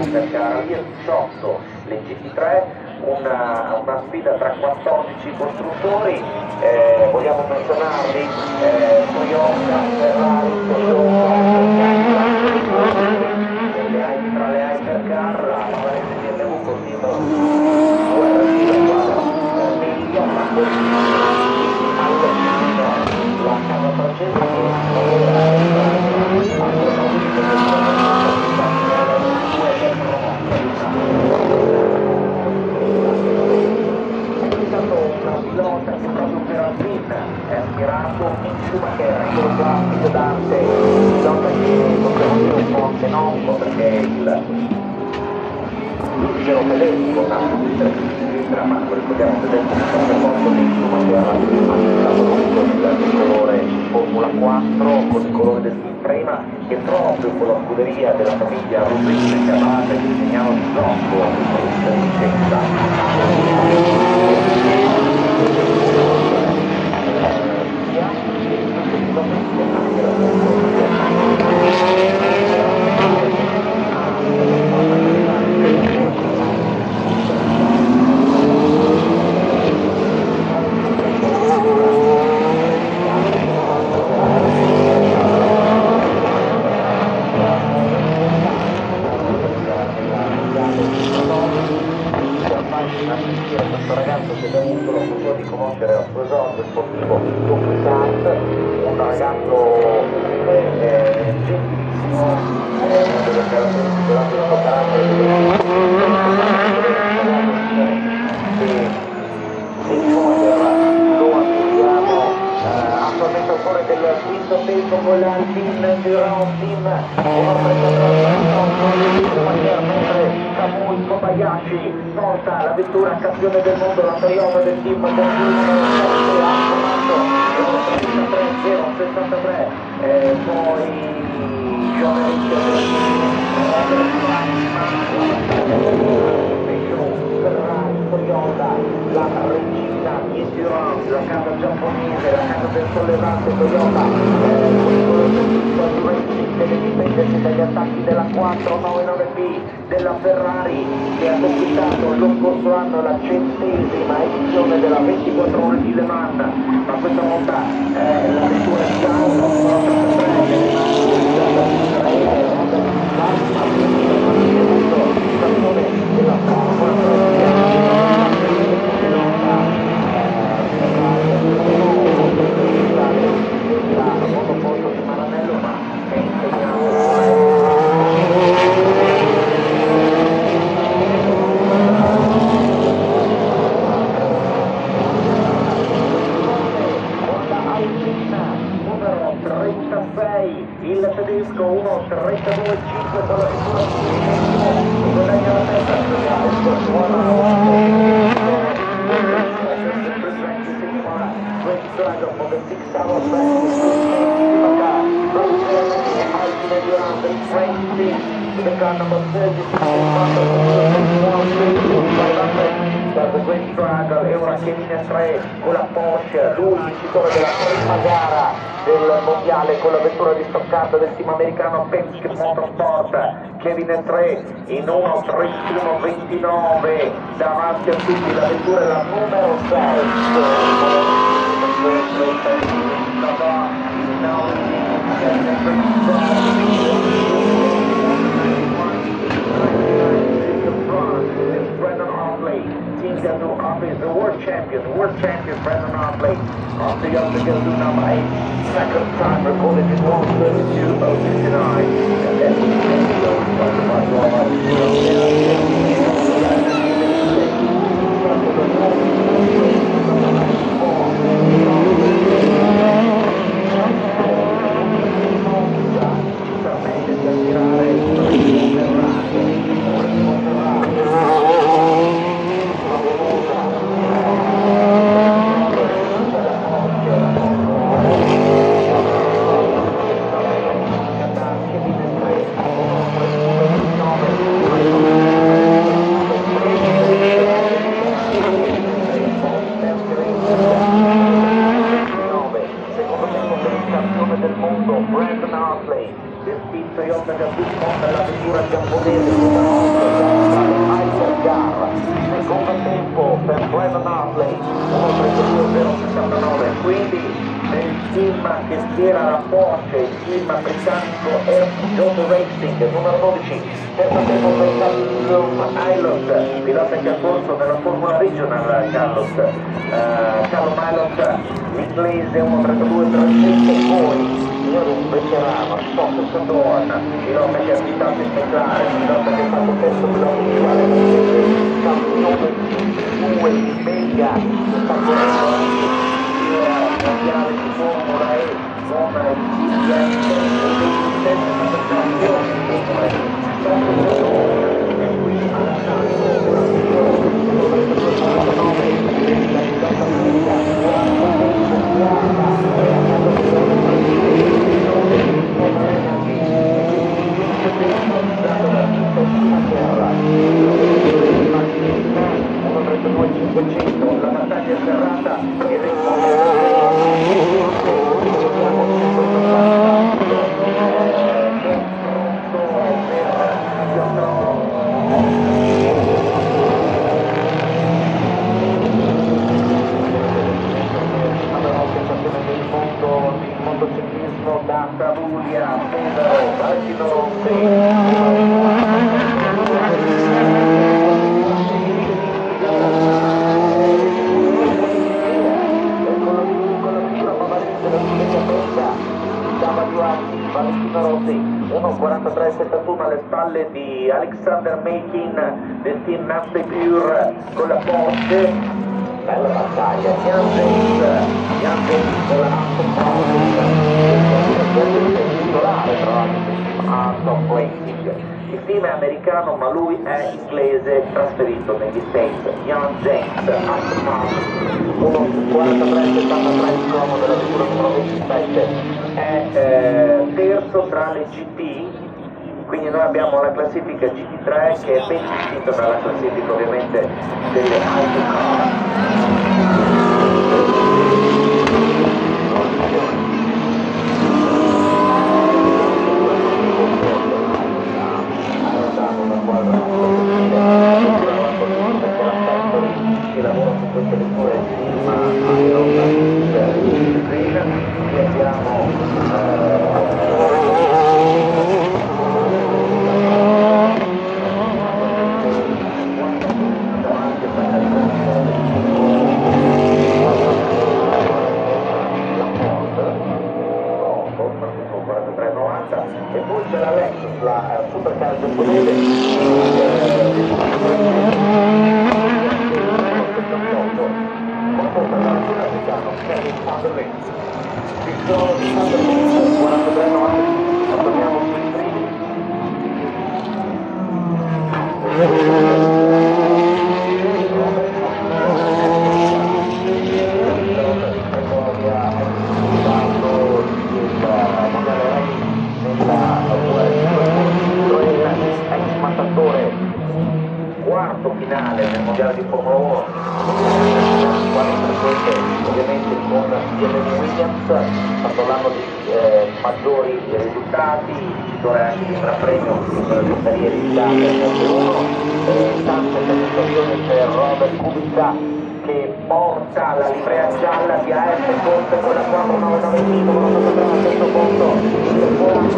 Hypercar, lì è 18 le GT3, una sfida tra 14 costruttori, vogliamo menzionarli, Toyota, Ferrari, Toyota, tra le Hypercar, la Varese BMW continua la casa francese che una pilota che proprio per Alpine è aspirato in Schumacher, eccolo qua, figlio d'arte, pilota che possiamo dire un po' anche noto perché l'ultimo tedesco nato di sinistra, ma lo ricordiamo tedesco che sta posto di Schumacher, ha stato con il colore Formula 4, con il colore del team prima, che proprio con la scuderia della famiglia Rubin che aveva disegnato il blocco di licenza. Questo ragazzo che abbiamo avuto l'opportunità di conoscere al suo esordio sportivo Ducati, un ragazzo gentilissimo, delle caratteristiche del suo carattere lo auguriamo attualmente autore del quinto tempo con l'Alpine Durand Team, mentre Kamui Kobayashi porta la vettura campione del mondo, la Toyota del team con il numero 063, poi Toyota, la regina di Durand, la casa giapponese, la casa del sollevante Toyota, deve difendersi dagli attacchi della 499P della Ferrari che ha conquistato lo scorso anno la 100ª edizione della 24 ore di Le Mans, ma questa volta la vettura di Gianni della il tedesco 1.32.5 con la vettura e guadagna la testa the car number 36 the great struggle, e ora Kevin in 3 con la Porsche, lui vincitore della prima gara del mondiale con la vettura di Stoccarda del team americano Penske Motorsport. Kevin in 3 in 1.31.29 davanti a tutti, la vettura è la numero 6. The world champion Brendan Hartley of the Gazoo number 8, second time recorded in 1:32.59, and then del mondo Brendan Hartley del Toyota Gazoo nella vettura giapponese Hypercar. Secondo tempo per Brandon Hartley 1:32.069, quindi per il team che schiera la Porsche, il team britannico Joe Racing, numero 12, terzo tempo per Callum Ilott, pilota che ha corso nella Formula Regional. Callum Ilott, l'inglese 1:32.37, poi signore un veterano, Scott Sodorn, pilota che ha abitato in McLaren, pilota che ha fatto terzo pilota mondiale campione due di Belga, sta correndo mondiale di Formula E con il la battaglia è serrata e motociclismo da Pavia, Pedro, Valentino Rossi, 1:43.71 alle spalle di Alexander Mekin del team Nafte Pure con la Porsche. Bella battaglia, Jan James con la Nafte titolare tra l'altro il team è americano ma lui è inglese trasferito negli States. Jan James, 1:43.73 l'uomo della vettura numero 27, è terzo tra le GT, quindi noi abbiamo la classifica GT3 che è ben distinta dalla classifica ovviamente delle autocar. Che lavora su queste vetture ma e poi c'è la Lexus, la supercar giapponese, torniamo sui primi. Quarto finale nel mondiale di Formula 1, ovviamente con Jeremy Williams, sta parlando di maggiori risultati, vincitore anche di un gran premio di carriera di Formula 1, tante felicitazioni per Robert Kubica che porta la livrea gialla di AF Corse con la 499 titolo, non so se questo punto il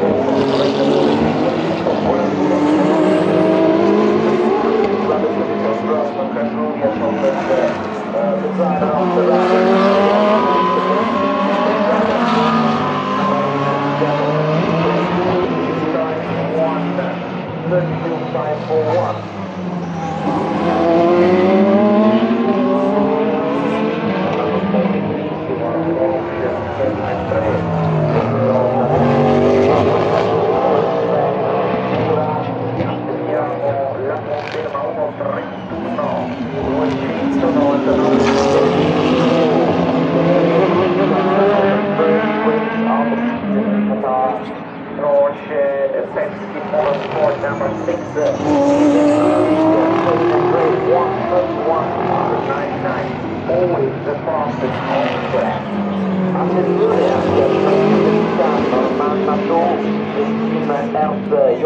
always the fastest on the track. Attenzione anche al mandato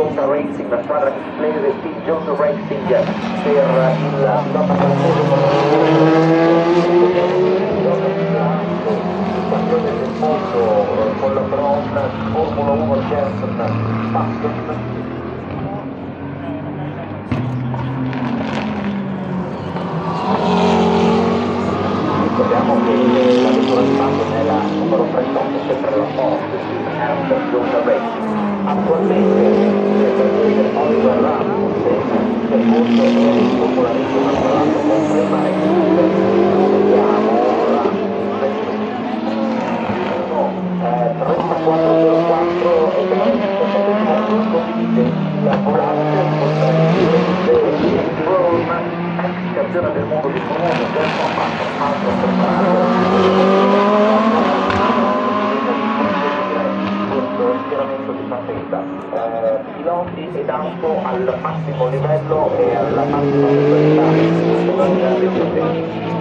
Jones Racing, la squadra inglese Team Jones Racing per il pilota francese campione del mondo con la Brown, Formula 1 Jensen Button. Ricordiamo che la vettura di Button è la numero 38, sempre la Ford di Jones Racing. Attualmente il Oliver Rasmussen, secondo è in Formula 1, ma tra l'altro con Premac, vediamo Rasmussen 3404 e condivide il volante con ex campione del mondo di Formula 1, Gerson Button, altro schieramento di partenza, piloti ed auto al massimo livello e alla massima velocità.